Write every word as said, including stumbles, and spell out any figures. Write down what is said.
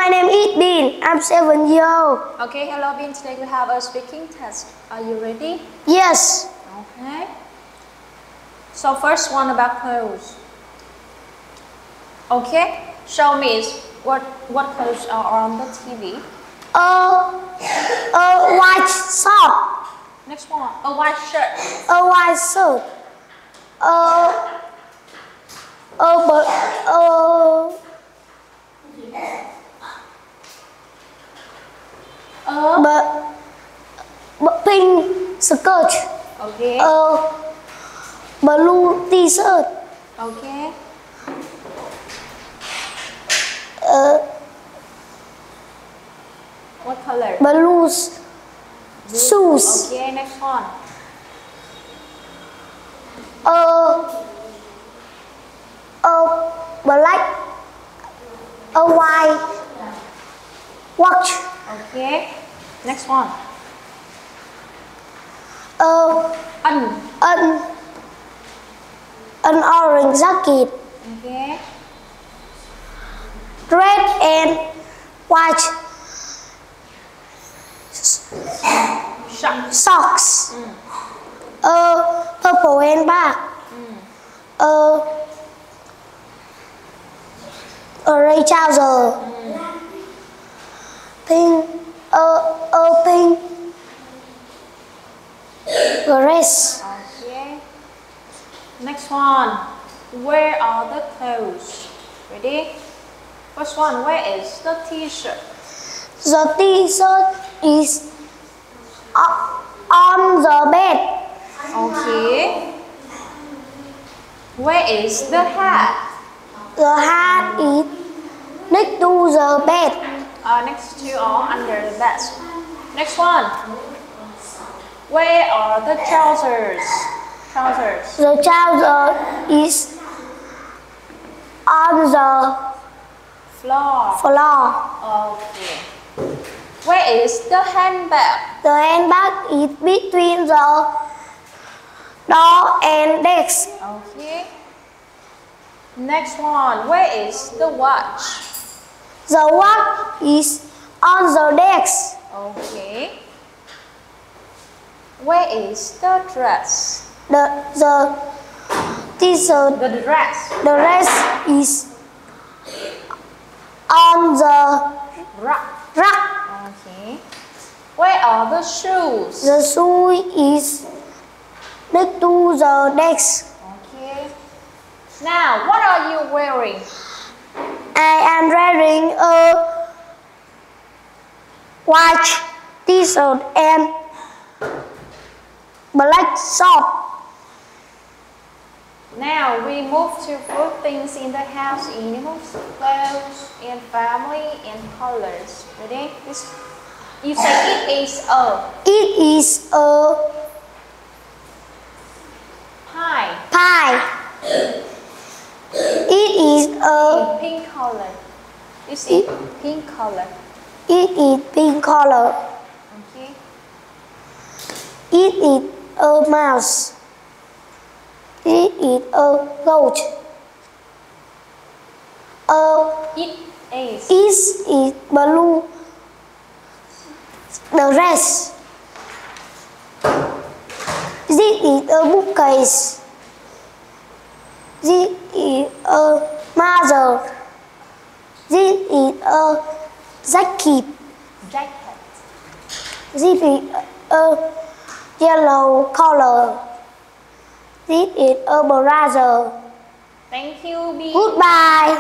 My name is Bean. I'm seven years old. Okay, hello Bean. Today we have a speaking test. Are you ready? Yes. Okay. So first one about clothes. Okay. Show me what what clothes are on the T V. A, a white sock. Next one, a white shirt. A white shirt. A, a, a, A, but, but pink skirt. okay. A blue t-shirt. Okay. Uh, What color? blue Blue. shoes. Okay, next one. A, a black, a white watch. Okay. Next one. A, An. an, an orange jacket. Okay. Red and white Shark. socks. Mm. A purple handbag. Mm. A, a red trouser. Mm. Pink. A, a pink dress. Okay. Next one. Where are the clothes? Ready? First one. Where is the T-shirt? The t-shirt is o- on the bed. Okay. Where is the hat? The hat is next to the bed. Uh, next to or under the bed. Next one. Where are the trousers? Trousers. The trouser is on the Floor. floor. Okay. Where is the handbag? The handbag is between the door and desk. Okay. Next one. Where is the watch? The watch is on the desk. Okay. Where is the dress? The the t-shirt, The dress. the rest is on the Rack. rack. Okay. Where are the shoes? The shoe is next to the desk. Okay. Now, what are you wearing? I am wearing a white t-shirt and black sock. Now we move to food things in the house: animals, clothes, and family, and colors. Ready? This, you say it is a It is a pie. pie. It is a In pink color. This is pink color. it is pink color. Okay. It is a mouse. It is a goat. A It is is is blue. The rest. This is a bookcase. This is a mother. This is a jacket. jacket. This is a yellow color. This is a brother. Thank you, B. Goodbye.